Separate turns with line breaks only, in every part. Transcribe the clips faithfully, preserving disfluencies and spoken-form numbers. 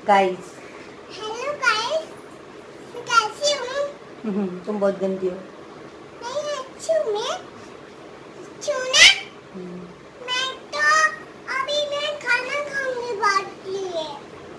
Guys.
Hello guys, मैं कैसी हूँ?
तुम बहुत गंदी हो।
नहीं, अच्छी हूँ मैं। अच्छी हूँ ना? मैं तो अभी मैं खाना खाऊंगी बाद में।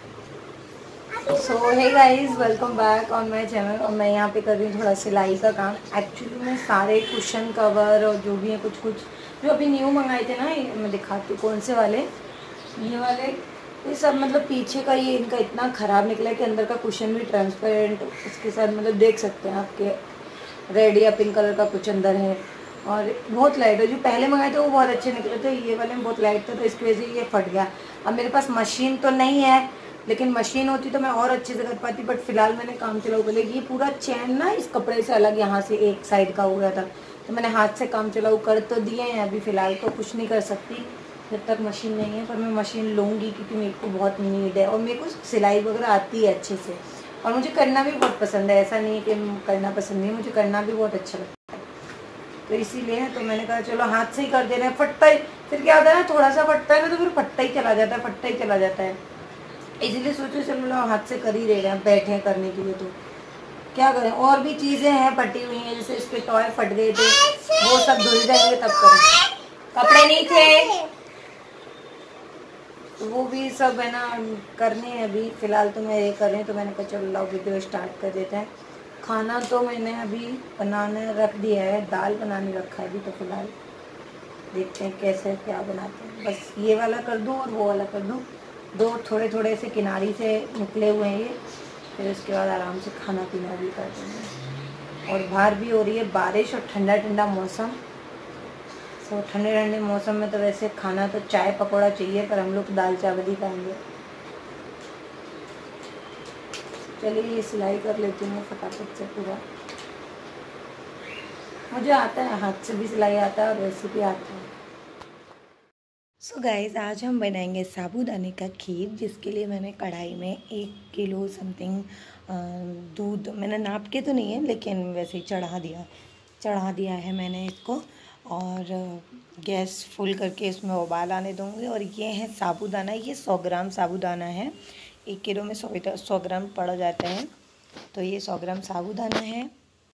So hey guys, welcome back on my channel. और मैं यहाँ पे कर रही हूँ थोड़ा सिलाई का काम। एक्चुअली मैं सारे कुशन कवर और जो भी है कुछ कुछ जो अभी न्यू मंगाए थे ना, मैं दिखाती हूँ कौन से वाले, ये वाले, ये सब मतलब पीछे का ये इनका इतना ख़राब निकला है कि अंदर का कुशन भी ट्रांसपेरेंट उसके साथ मतलब देख सकते हैं आपके रेड या पिंक कलर का कुछ अंदर है। और बहुत लाइट है। जो पहले मंगाए थे वो बहुत अच्छे निकले थे, ये वाले में बहुत लाइट था तो इसकी वजह से ये फट गया। अब मेरे पास मशीन तो नहीं है, लेकिन मशीन होती तो मैं और अच्छे से कर पाती, बट फिलहाल मैंने काम चलाऊ कर लिया। ये पूरा चैन ना इस कपड़े से अलग यहाँ से एक साइड का हो गया था, तो मैंने हाथ से काम चलाऊ कर तो दिए हैं। अभी फ़िलहाल तो कुछ नहीं कर सकती जब तक मशीन नहीं है, पर मैं मशीन लूँगी क्योंकि मेरे को बहुत नीड है और मेरे को सिलाई वगैरह आती है अच्छे से, और मुझे करना भी बहुत पसंद है। ऐसा नहीं है कि करना पसंद नहीं है, मुझे करना भी बहुत अच्छा लगता है। तो इसीलिए तो मैंने कहा चलो हाथ से ही कर दे रहे हैं। फटता ही फिर क्या होता है ना, थोड़ा सा फटता है ना तो फिर फटता ही चला जाता है, फटता ही चला जाता है। इसीलिए सोचो चलो हाथ से कर ही रहे हैं, बैठे हैं करने के लिए तो क्या करें। और भी चीज़ें हैं फटी हुई हैं, जैसे इसके टॉय फट गए थे, वो सब धुल जाएंगे तब करें। कपड़े नहीं थे तो वो भी सब है ना करने हैं। अभी फ़िलहाल तो मैं ये कर रही हूँ, तो मैंने कहा चलो लाओ वीडियो स्टार्ट कर देते हैं। खाना तो मैंने अभी बनाने रख दिया है, दाल बनाने रखा है अभी, तो फिलहाल देखते हैं कैसे क्या बनाते हैं। बस ये वाला कर दूँ और वो वाला कर दूँ, दो थोड़े थोड़े से किनारी से निकले हुए हैं ये, फिर उसके बाद आराम से खाना पीना भी कर देंगे। और बाहर भी हो रही है बारिश और ठंडा ठंडा मौसम। सो ठंडे ठंडे मौसम में तो वैसे खाना तो चाय पकौड़ा चाहिए, पर हम लोग दाल चावल ही खाएंगे। चलिए ये सिलाई कर लेती हूँ फटाफट से पूरा। मुझे आता है, हाथ से भी सिलाई आता है और वैसे भी आता है। सो so गाइस, आज हम बनाएंगे साबूदाने का खीर, जिसके लिए मैंने कढ़ाई में एक किलो समथिंग दूध, मैंने नाप के तो नहीं है लेकिन वैसे ही चढ़ा दिया चढ़ा दिया है मैंने इसको, और गैस फुल करके इसमें उबाल आने दूँगी। और ये है साबूदाना, ये सौ ग्राम साबूदाना है। एक किलो में सौ सौ ग्राम पड़ जाता है, तो ये सौ ग्राम साबूदाना है।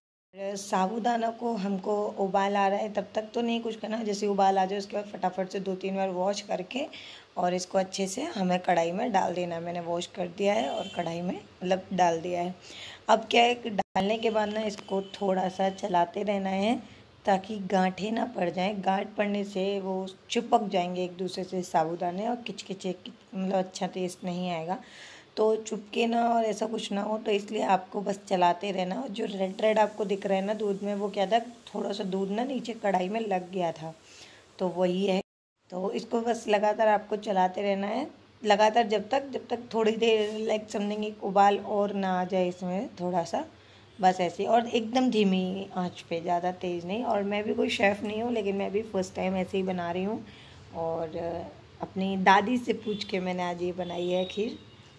साबूदाना को हमको उबाल आ रहा है तब तक तो नहीं कुछ करना, जैसे उबाल आ जाए उसके बाद फटाफट से दो तीन बार वॉश करके और इसको अच्छे से हमें कढ़ाई में डाल देना है। मैंने वॉश कर दिया है और कढ़ाई में मतलब डाल दिया है। अब क्या है, डालने के बाद ना इसको थोड़ा सा चलाते रहना है ताकि गांठें ना पड़ जाएं। गांठ पड़ने से वो चिपक जाएंगे एक दूसरे से साबूदाने, और किचकिचे मतलब अच्छा टेस्ट नहीं आएगा। तो चुपके ना और ऐसा कुछ ना हो, तो इसलिए आपको बस चलाते रहना। और जो रेड रेड आपको दिख रहा है ना दूध में, वो क्या था, थोड़ा सा दूध ना नीचे कढ़ाई में लग गया था, तो वही है। तो इसको बस लगातार आपको चलाते रहना है, लगातार जब तक जब तक थोड़ी देर लाइक समथिंग एक उबाल और ना आ जाए इसमें थोड़ा सा, बस ऐसे। और एकदम धीमी आंच पे, ज़्यादा तेज़ नहीं। और मैं भी कोई शेफ़ नहीं हूँ, लेकिन मैं भी फर्स्ट टाइम ऐसे ही बना रही हूँ, और अपनी दादी से पूछ के मैंने आज ये बनाई है खीर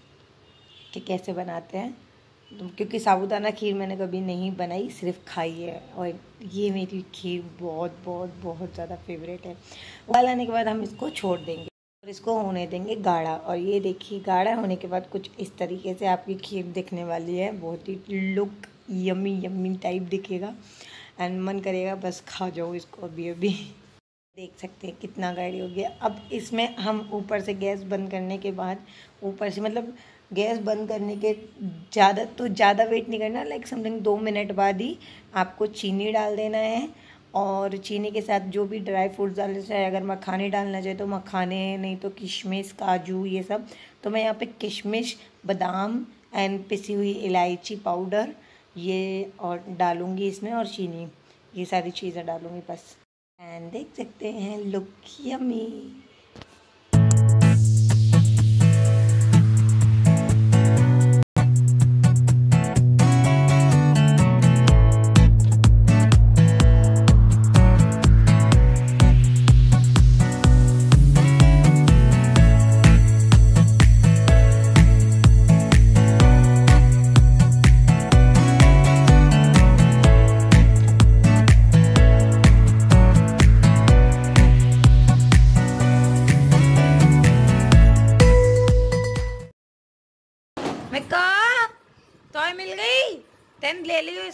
कि कैसे बनाते हैं, तो क्योंकि साबूदाना खीर मैंने कभी नहीं बनाई, सिर्फ खाई है। और ये मेरी खीर बहुत बहुत बहुत ज़्यादा फेवरेट है। उबाल आने के बाद हम इसको छोड़ देंगे और इसको होने देंगे गाढ़ा। और ये देखिए, गाढ़ा होने के बाद कुछ इस तरीके से आपकी खीर दिखने वाली है। बहुत ही लुक यम्मी यम्मी टाइप दिखेगा, एंड मन करेगा बस खा जाओ इसको अभी अभी। देख सकते हैं कितना गाढ़ी हो गया। अब इसमें हम ऊपर से गैस बंद करने के बाद, ऊपर से मतलब गैस बंद करने के ज़्यादा तो ज़्यादा वेट नहीं करना, लाइक समथिंग दो मिनट बाद ही आपको चीनी डाल देना है। और चीनी के साथ जो भी ड्राई फ्रूट्स डालना चाहे, अगर मखाने डालना चाहे तो मखाने, नहीं तो किशमिश, काजू, ये सब। तो मैं यहाँ पे किशमिश, बादाम एंड पिसी हुई इलायची पाउडर ये और डालूँगी इसमें, और चीनी, ये सारी चीज़ें डालूँगी बस। एंड देख सकते हैं लुक यम्मी।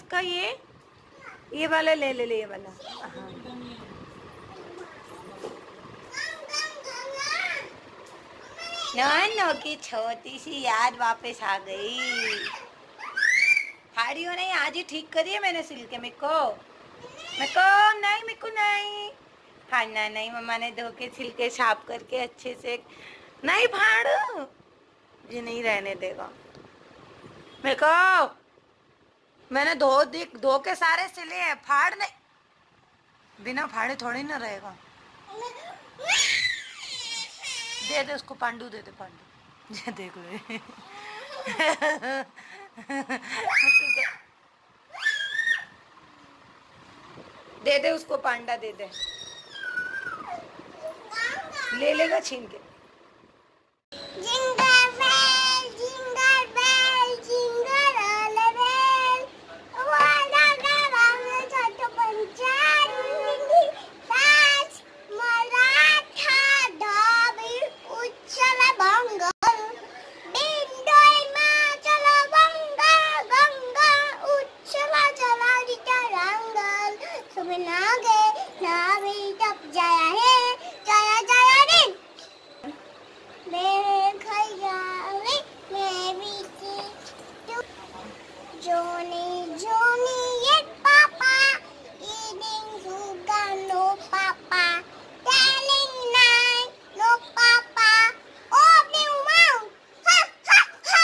का ये ये वाला ले ले ले ये वाला। हाँ नॉनो की छोटी सी याद वापस आ गई। फाड़ी हो नहीं, आज ही ठीक करी है मैंने सिल के। मेरे को मेरे को नहीं मेरे को नहीं फाड़ना नहीं। मम्मा ने धो के सिल के साफ करके अच्छे से नहीं फाड़ू, ये नहीं रहने देगा मेरे को। मैंने धो धो के सारे सिले हैं, फाड़ नहीं, बिना फाड़े थोड़ी ना रहेगा। दे दे उसको, पांडू दे दे, पांडू ये देख ले। दे दे उसको, पांडा दे दे, ले लेगा छीन के।
Jingle bell jingle bell jingle all bell, वाला गावांग छोटं पंचांगी, ताज मराठा धाबी उच्चल बंगल, बिंदोय माचल बंगल गंगा उच्चल चला दिता रंगल, सुबह नागे नावी तप जाया है जाया जाया दिन। मेरे खयाले मेरी सी जोनी जोनी ये पापा eating sugar no papa telling nine no papa opening mouth ha ha ha।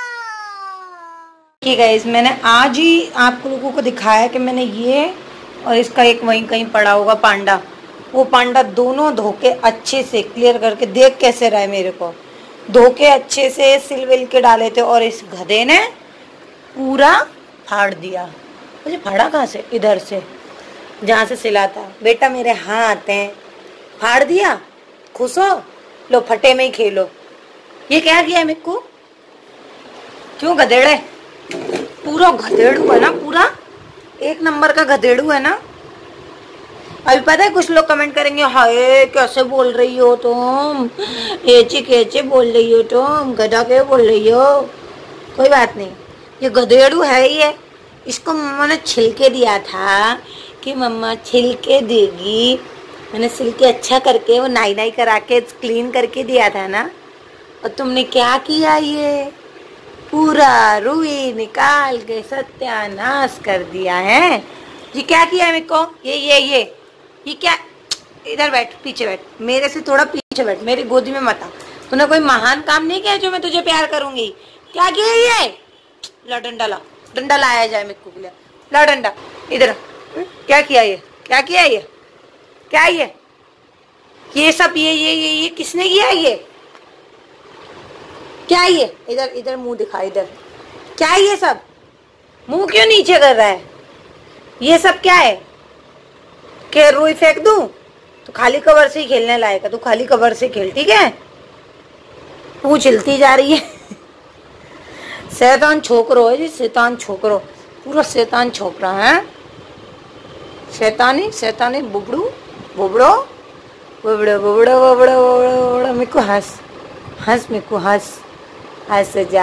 ठीक है गाइस, मैंने आज ही आप लोगों को दिखाया कि मैंने ये और इसका एक वहीं कहीं पड़ा होगा पांडा, वो पांडा दोनों धोके अच्छे से क्लियर करके, देख कैसे रहा है मेरे को, धोके अच्छे से सिल विल के डाले थे और इस गधे ने पूरा फाड़ दिया। मुझे फाड़ा कहाँ से? इधर से, जहाँ से सिला था। बेटा मेरे हाथ हैं, फाड़ दिया, खुश हो, लो फटे में ही खेलो। ये क्या किया मेरे को? क्यों गधेड़े? पूरा गधेड़ू है ना, पूरा एक नंबर का गधेड़ू है ना। अभी पता है कुछ लोग कमेंट करेंगे, हाय कैसे बोल रही हो तुम, ऐचे कैसे बोल रही हो तुम, गधा के बोल रही हो। कोई बात नहीं, ये गधेड़ू है ही है। इसको मम्मा ने छिलके दिया था कि मम्मा छिलके देगी, मैंने छिलके अच्छा करके वो नाई नाई करा के क्लीन करके दिया था ना। और तुमने क्या किया, ये पूरा रुई निकाल के सत्यानाश कर दिया है। ये क्या किया है मेरे को? ये ये ये ये क्या? इधर बैठ, पीछे बैठ, मेरे से थोड़ा पीछे बैठ, मेरी गोदी में मत आ। तूने कोई महान काम नहीं किया जो मैं तुझे प्यार करूंगी। क्या किया ये? ला डंडा, ला डंडा लाया जाए मेरे को, लिया ला डंडा इधर। क्या किया ये? क्या किया ये? क्या ये ये सब ये ये ये ये किसने किया ये? क्या ये? इधर इधर मुंह दिखा, इधर क्या ये सब? मुंह क्यों नीचे कर रहा है? ये सब क्या है? के रुई फेंक दूं तो खाली कवर से ही खेलने लायक, तू खाली कवर से खेल, ठीक है? तू चिल्ती जा रही है। शैतान छोकरो है जी, शैतान छोकरो, पूरा शैतान छोकरा है। शैतानी शैतानी बुबड़ू बुबड़ो बुबड़ो बुबड़ो बुबड़ो बुबड़ो। मेरे को हंस हंस मेरे को हंस हंस जा।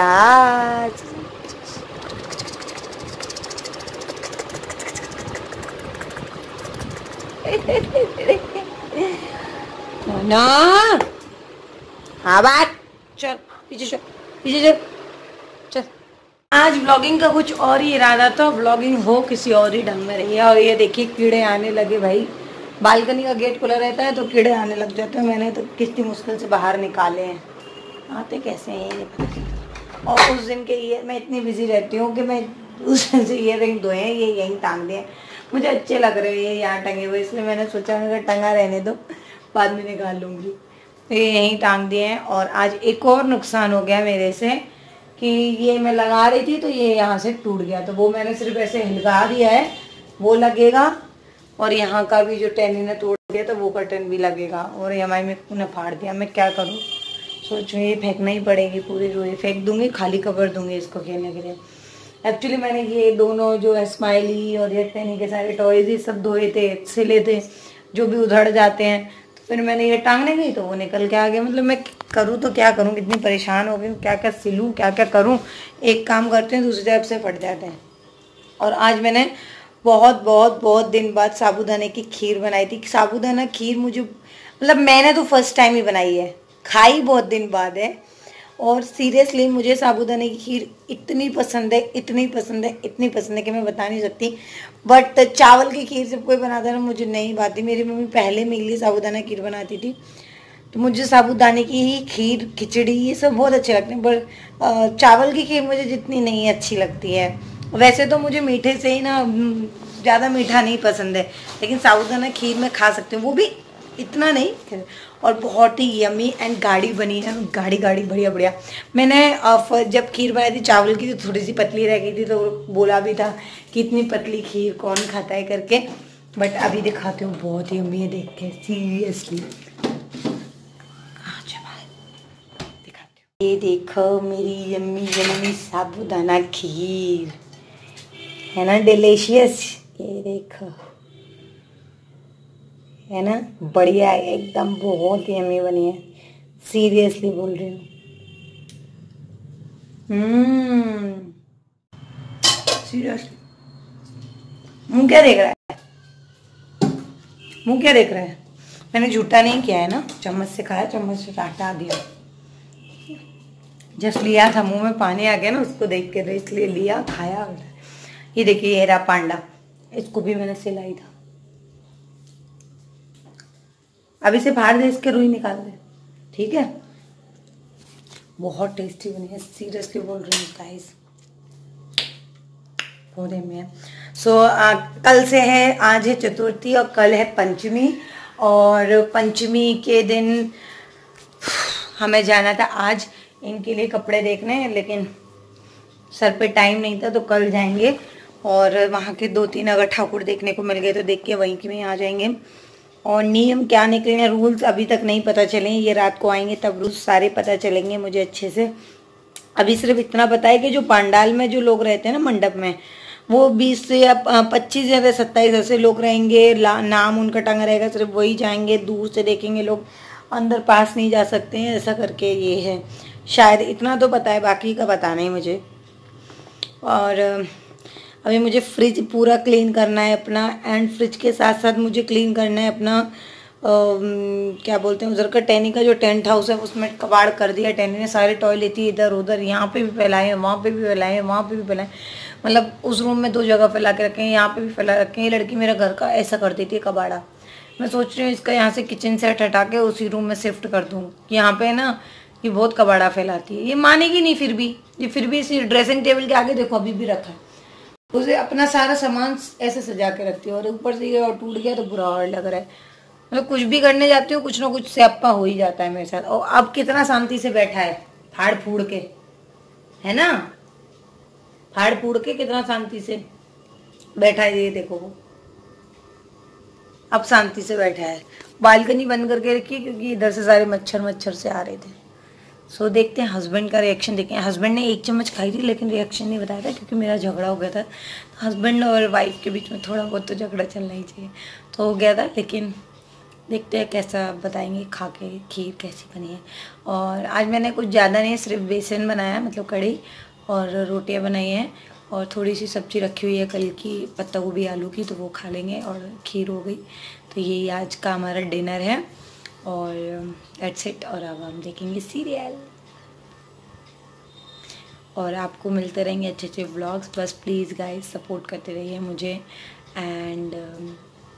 ना हाँ बात, चल पीछे चल, पीछे चल चल। आज व्लॉगिंग का कुछ और ही इरादा था, व्लॉगिंग हो किसी और ही ढंग में रही है। और ये देखिए कीड़े आने लगे भाई, बालकनी का गेट खुला रहता है तो कीड़े आने लग जाते हैं। मैंने तो कितनी मुश्किल से बाहर निकाले हैं, आते कैसे हैं ये नहीं पता चलता। और उस दिन के ईयर मैं इतनी बिजी रहती हूँ कि मैं उस दिन से ईयर रिंग धोए हैं, ये यहीं टांग दिए, मुझे अच्छे लग रहे हैं ये यहाँ टंगे हुए, इसलिए मैंने सोचा अगर टंगा रहने दो, बाद में निकाल लूँगी। तो ये यहीं टांग दिए हैं। और आज एक और नुकसान हो गया मेरे से कि ये मैं लगा रही थी तो ये यहाँ से टूट गया, तो वो मैंने सिर्फ ऐसे हिलका दिया है, वो लगेगा। और यहाँ का भी जो टेनी ने तोड़ दिया तो वो कर्टन भी लगेगा। और ये हमारी में फाड़ दिया, मैं क्या करूँ? सोचूँ ये फेंकना ही पड़ेगी, पूरी रोई फेंक दूँगी, खाली कवर दूँगी इसको खेलने के लिए। एक्चुअली मैंने ये दोनों जो है स्माइली और ये टेनी के सारे टॉयज ये सब धोए थे, सिले थे, जो भी उधड़ जाते हैं। तो फिर मैंने ये टांगने गई तो वो निकल के आ गया। मतलब मैं करूँ तो क्या करूँ, कितनी परेशान हो गई, क्या क्या सिलूँ, क्या क्या करूँ। एक काम करते हैं दूसरी तरफ से फट जाते हैं। और आज मैंने बहुत बहुत बहुत दिन बाद साबूदाने की खीर बनाई थी। साबूदाना खीर मुझे मतलब मैंने तो फर्स्ट टाइम ही बनाई है, खाई बहुत दिन बाद है। और सीरियसली मुझे साबूदाने की खीर इतनी पसंद है, इतनी पसंद है, इतनी पसंद है कि मैं बता नहीं सकती। बट चावल की खीर जब कोई बनाता है ना मुझे नहीं भाती। मेरी मम्मी पहले मेरे लिए साबूदाना खीर बनाती थी, तो मुझे साबूदाने की ही खीर, खिचड़ी ये सब बहुत अच्छे लगते हैं। पर चावल की खीर मुझे जितनी नहीं अच्छी लगती है। वैसे तो मुझे मीठे से ही ना ज़्यादा मीठा नहीं पसंद है, लेकिन साबूदाना खीर मैं खा सकती हूँ, वो भी इतना नहीं। और बहुत ही यमी एंड गाढ़ी बनी है, गाढ़ी गाढ़ी बढ़िया बढ़िया। मैंने जब खीर बनाई थी चावल की तो थोड़ी सी पतली रह गई थी, तो बोला भी था कि इतनी पतली खीर कौन खाता है करके। बट अभी दिखाती हूँ, बहुत ही यमी है, देख के सीरियसली दिखाती हूँ। ये देखो मेरी यम्मी यम्मी साबूदाना खीर है ना, डिलीशियस। ये देखो है ना, बढ़िया है एकदम, बहुत ही यम्मी बनी है, सीरियसली बोल रही हूँ। Hmm seriously. मुंह क्या देख रहा है, मुंह क्या देख रहा है? मैंने झूठा नहीं किया है ना, चम्मच से खाया, चम्मच से हटा दिया। जस्ट लिया था, मुंह में पानी आ गया ना उसको देख के, तो इसलिए लिया, खाया। ये देखिए ये रहा पांडा, इसको भी मैंने सिलाई था। अभी से फाड़ दे, इसके रुई निकाल दे, ठीक है। बहुत टेस्टी बनी है, सीरियसली बोल रही हूँ गाइस, बहुत में है। सो so, कल से है, आज है चतुर्थी और कल है पंचमी। और पंचमी के दिन हमें जाना था आज इनके लिए कपड़े देखने, लेकिन सर पे टाइम नहीं था, तो कल जाएंगे। और वहाँ के दो तीन अगर ठाकुर देखने को मिल गए तो देख के वहीं के में आ जाएंगे। और नियम क्या निकले, रूल्स अभी तक नहीं पता चले, ये रात को आएंगे तब रूल्स सारे पता चलेंगे मुझे अच्छे से। अभी सिर्फ इतना पता है कि जो पंडाल में जो लोग रहते हैं ना मंडप में, वो बीस से या पच्चीस या सत्ताईस ऐसे लोग रहेंगे, नाम उनका टंगा रहेगा, सिर्फ वही जाएंगे, दूर से देखेंगे लोग, अंदर पास नहीं जा सकते हैं, ऐसा करके ये है शायद। इतना तो पता है, बाकी का पता नहीं मुझे। और अभी मुझे फ्रिज पूरा क्लीन करना है अपना, एंड फ्रिज के साथ साथ मुझे क्लीन करना है अपना आ, क्या बोलते हैं उधर का टैनी का जो टेंट हाउस है, उसमें कबाड़ कर दिया टैनी ने, सारे टॉयलेट थी इधर उधर, यहाँ पे भी फैलाए, वहाँ पे भी फैलाए, वहाँ पे भी फैलाए, मतलब उस रूम में दो जगह फैला के रखे हैं, यहाँ पे भी फैला रखे हैं। ये लड़की मेरा घर का ऐसा कर देती है कबाड़ा। मैं सोच रही हूँ इसका यहाँ से किचन सेट हटा के उसी रूम में शिफ्ट कर दूँ। यहाँ पे ना ये बहुत कबाड़ा फैलाती है, ये मानेगी नहीं फिर भी, ये फिर भी इसी ड्रेसिंग टेबल के आगे देखो अभी भी रखा है, उसे अपना सारा सामान ऐसे सजा के रखती है। और ऊपर से ये और टूट गया तो बुरा और लग रहा है, मतलब कुछ भी करने जाती हूँ कुछ ना कुछ स्यापा हो ही जाता है मेरे साथ। और अब कितना शांति से बैठा है, फाड़ फूड़ के, है ना, फाड़ फूड़ के कितना शांति से बैठा है, ये देखो वो अब शांति से बैठा है। बालकनी बंद करके रखी क्योंकि इधर से सारे मच्छर मच्छर से आ रहे थे। सो so, देखते हैं हस्बैंड का रिएक्शन। देखें, हस्बैंड ने एक चम्मच खाई थी लेकिन रिएक्शन नहीं बताया था क्योंकि मेरा झगड़ा हो गया था। तो हस्बैंड और वाइफ के बीच में थोड़ा बहुत तो झगड़ा चलना ही चाहिए, तो हो गया था। लेकिन देखते हैं कैसा बताएंगे खा के खीर कैसी बनी है। और आज मैंने कुछ ज़्यादा नहीं, सिर्फ बेसन बनाया, मतलब कढ़ी, और रोटियां बनाई हैं, और थोड़ी सी सब्ज़ी रखी हुई है कल की पत्ता गोभी आलू की, तो वो खा लेंगे, और खीर हो गई। तो यही आज का हमारा डिनर है, और दैट्स इट। और अब हम देखेंगे सीरियल, और आपको मिलते रहेंगे अच्छे अच्छे व्लॉग्स। बस प्लीज़ गाइस सपोर्ट करते रहिए मुझे, एंड um,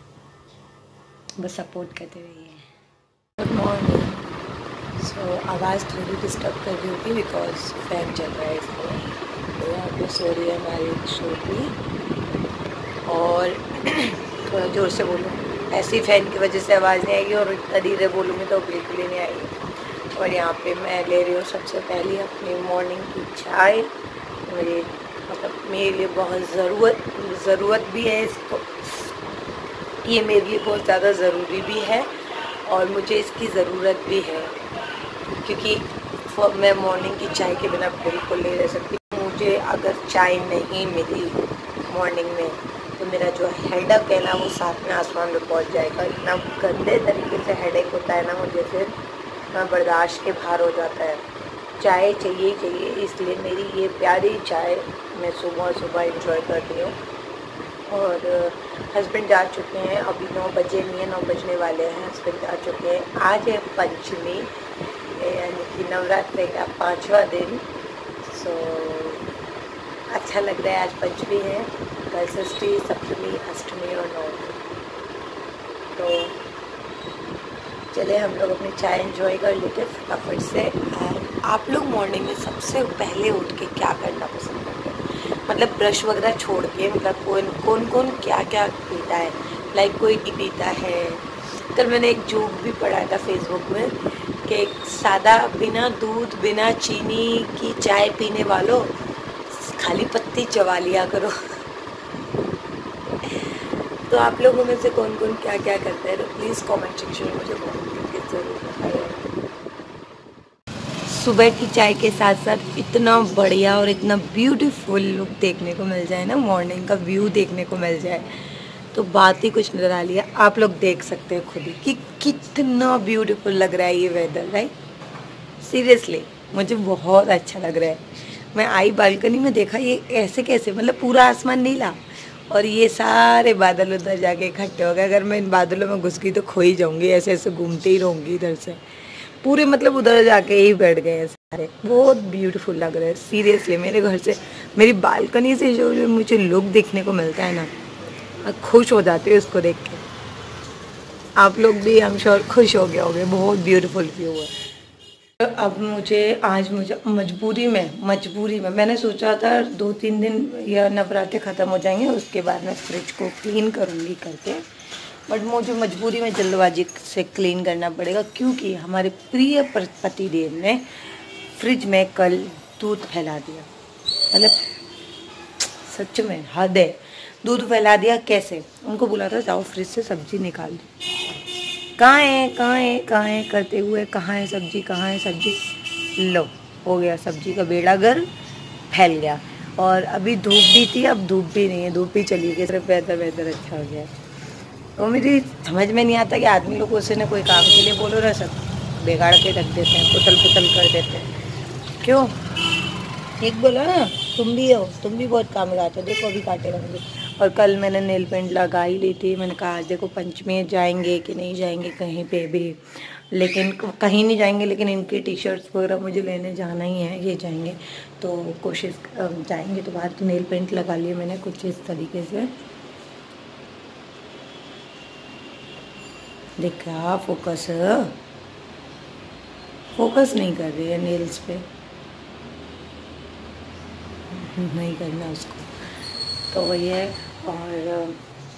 बस सपोर्ट करते रहिए। Good morning. सो आवाज़ थोड़ी डिस्टर्ब कर रही होगी बिकॉज फैन चल रहा है इसलिए। तो यहाँ पे सो रही है हमारी छोटी, और थोड़ा ज़ोर से बोलो, ऐसी फैन की वजह से आवाज़ नहीं आएगी, और इतना धीरे बोलूँगी तो बिल्कुल ही नहीं आएगी। और यहाँ पे मैं ले रही हूँ सबसे पहले अपनी मॉर्निंग की चाय। मेरे मतलब मेरे लिए बहुत ज़रूरत ज़रूरत भी है इसको, ये मेरे लिए बहुत ज़्यादा ज़रूरी भी है, और मुझे इसकी ज़रूरत भी है क्योंकि मैं मॉर्निंग की चाय के बिना बिल्कुल नहीं रह सकती। मुझे अगर चाय नहीं मिली मॉर्निंग में तो मेरा जो हेडेक है ना वो साथ में आसमान में पहुंच जाएगा। इतना गंदे तरीके से हेडेक होता है ना मुझे, फिर मैं बर्दाश्त के बाहर हो जाता है। चाय चाहिए चाहिए, इसलिए मेरी ये प्यारी चाय मैं सुबह सुबह एंजॉय करती हूँ। और हस्बैंड जा चुके हैं, अभी नौ बजे नहीं है, नौ बजने वाले हैं, हस्बैंड जा चुके हैं। आज है पंचमी, यानी कि नवरात्रि का पाँचवा दिन। सो अच्छा लग रहा है, आज पंचमी है, कल षष्ठी, सप्तमी, अष्टमी और नवमी। तो चले हम लोग अपनी चाय एंजॉय कर लेते फटाफट से। आप लोग मॉर्निंग में सबसे पहले उठ के क्या करना पसंद करते हैं? मतलब ब्रश वगैरह छोड़ के, मतलब कौन कौन कौन क्या क्या पीता है? लाइक कोई टी पीता है। कल मैंने एक जोक भी पढ़ा था फेसबुक में कि सादा बिना दूध बिना चीनी की चाय पीने वालों खाली पत्ती चबा लिया करो। तो आप लोगों में से कौन कौन क्या क्या करते हैं, तो प्लीज़ कमेंट सेक्शन में मुझे ज़रूर बताइए। सुबह की चाय के साथ साथ इतना बढ़िया और इतना ब्यूटीफुल लुक देखने को मिल जाए ना, मॉर्निंग का व्यू देखने को मिल जाए, तो बात ही कुछ नजर आ लिया। आप लोग देख सकते हैं खुद ही कि कितना ब्यूटीफुल लग रहा है ये वेदर, राइट? सीरियसली मुझे बहुत अच्छा लग रहा है। मैं आई बालकनी में, देखा ये ऐसे कैसे, मतलब पूरा आसमान नीला और ये सारे बादल उधर जाके इकट्ठे हो गए। अगर मैं इन बादलों में घुस गई तो खो ही जाऊंगी, ऐसे ऐसे घूमते ही रहूँगी इधर से पूरे, मतलब उधर जाके ही बैठ गए सारे। बहुत ब्यूटीफुल लग रहा है सीरियसली। मेरे घर से, मेरी बालकनी से जो जो मुझे लुक देखने को मिलता है ना, मैं खुश हो जाती हूँ इसको देख के। आप लोग भी आई एम श्योर खुश हो गए होंगे, बहुत ब्यूटीफुल व्यू है। अब मुझे आज मुझे मजबूरी में मजबूरी में मैंने सोचा था दो तीन दिन या नवरात्रि ख़त्म हो जाएंगे उसके बाद मैं फ्रिज को क्लीन करूँगी करके, बट मुझे मजबूरी में जल्दबाजी से क्लीन करना पड़ेगा क्योंकि हमारे प्रिय पतिदेव ने फ्रिज में कल दूध फैला दिया। मतलब सच में हद है, दूध फैला दिया। कैसे? उनको बोला था जाओ फ्रिज से सब्जी निकाल दो, कहाँ है कहाँ है कहाँ है करते हुए, कहाँ है सब्जी कहाँ है सब्जी, लो हो गया सब्जी का बेड़ा गर्क, फैल गया। और अभी धूप भी थी, अब धूप भी नहीं है, धूप भी चली गई, सिर्फ वेदर वेदर अच्छा हो गया। तो मेरी समझ में नहीं आता कि आदमी लोग उसे ना कोई काम के लिए बोलो ना, सब बिगाड़ के रख देते हैं, पुतल पुतल कर देते हैं। क्यों? ठीक बोला ना, तुम भी हो, तुम भी बहुत काम लगाते हो, देखो अभी काटे रहेंगे। और कल मैंने नेल पेंट लगा ही ली थी, मैंने कहा आज देखो पंचमी जाएंगे कि नहीं जाएंगे कहीं पे भी, लेकिन कहीं नहीं जाएंगे, लेकिन इनके टी शर्ट्स वगैरह मुझे लेने जाना ही है, ये जाएंगे तो कोशिश जाएंगे तो बाहर। तो नेल पेंट लगा लिए मैंने कुछ इस तरीके से, देखा फोकस फोकस नहीं कर रही है नेल्स पे, नहीं करना उसको, तो वही है। और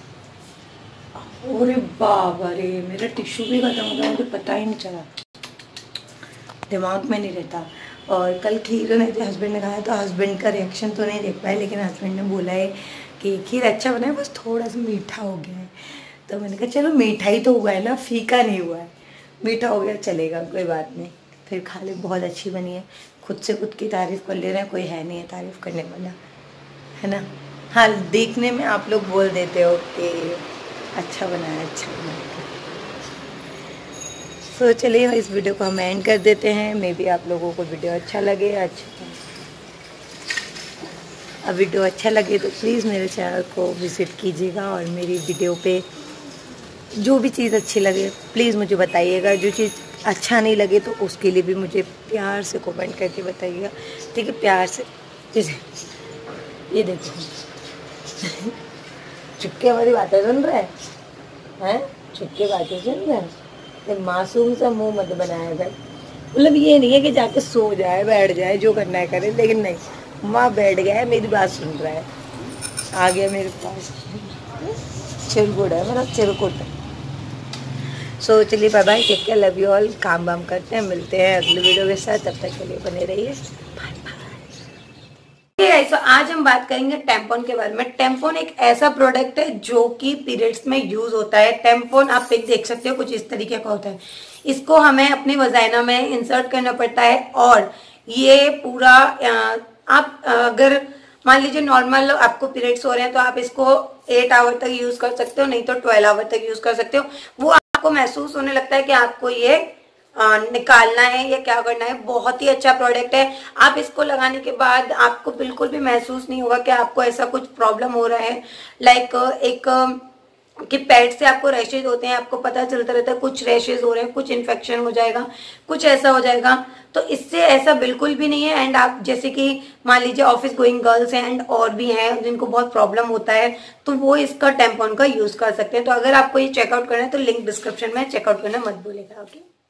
अरे बाबा रे, मेरा टिश्यू भी खत्म हो गया, मुझे पता ही नहीं चला, दिमाग में नहीं रहता। और कल खीर ने हस्बैंड ने खाया तो हस्बैंड का रिएक्शन तो नहीं देख पाया, लेकिन हस्बैंड ने बोला है कि खीर अच्छा बना है, बस थोड़ा सा मीठा हो गया है। तो मैंने कहा चलो मीठा ही तो हुआ है ना, फीका नहीं हुआ है, मीठा हो गया चलेगा, कोई बात नहीं। फिर खा ले, बहुत अच्छी बनी है। खुद से खुद की तारीफ़ कर ले रहे हैं, कोई है नहीं है तारीफ़ करने वाला, है ना? हाँ, देखने में आप लोग बोल देते हो कि अच्छा बना है, अच्छा बना है। सो चलिए इस वीडियो को हम एंड कर देते हैं। मे बी आप लोगों को वीडियो अच्छा लगे। अच्छा, अब वीडियो अच्छा लगे तो प्लीज़ मेरे चैनल को विज़िट कीजिएगा और मेरी वीडियो पे जो भी चीज़ अच्छी लगे प्लीज़ मुझे बताइएगा। जो चीज़ अच्छा नहीं लगे तो उसके लिए भी मुझे प्यार से कमेंट करके बताइएगा, ठीक है? प्यार से। जैसे ये देखो चुपके हमारी बातें सुन रहे हैं, हैं? चुपके बातें सुन रहे हैं, तो मासूम सा मुंह मत बनाया कर। मतलब ये नहीं है कि जाके सो जाए, बैठ जाए, जो करना है करे, लेकिन नहीं, माँ बैठ गया है, मेरी बात सुन रहा है, आ गया मेरे पास, चिरकुट है, मतलब चिरकुट है। सो चलिए bye bye, take care, love you all. काम वाम करते हैं, मिलते हैं अगले वीडियो के साथ, तब तक के लिए बने रहिए, बाय बाय। तो आज हम बात करेंगे टेम्पोन के बारे में। टेम्पोन एक ऐसा प्रोडक्ट है जो कि पीरियड्स में यूज होता है। टेम्पोन आप पिक देख सकते हो, कुछ इस तरीके का होता है। इसको हमें अपनी वजाइना में इंसर्ट करना पड़ता है और ये पूरा आप अगर मान लीजिए नॉर्मल आपको पीरियड्स हो रहे हैं तो आप इसको एट आवर तक यूज कर सकते हो, नहीं तो ट्वेल्व आवर तक यूज कर सकते हो। वो आपको महसूस होने लगता है कि आपको ये आ, निकालना है या क्या करना है। बहुत ही अच्छा प्रोडक्ट है। आप इसको लगाने के बाद आपको बिल्कुल भी महसूस नहीं होगा कि आपको ऐसा कुछ प्रॉब्लम हो रहा है। लाइक एक कि पेट से आपको रैशेज होते हैं, आपको पता चलता रहता है कुछ रैशेज हो रहे हैं, कुछ इन्फेक्शन हो जाएगा, कुछ ऐसा हो जाएगा। तो इससे ऐसा बिल्कुल भी नहीं है। एंड आप जैसे कि मान लीजिए ऑफिस गोइंग गर्ल्स हैं एंड और भी हैं जिनको बहुत प्रॉब्लम होता है, तो वो इसका टैम्पॉन का यूज कर सकते हैं। तो अगर आपको ये चेकआउट करना है तो लिंक डिस्क्रिप्शन में चेकआउट करना मत भूलिएगा। ओके।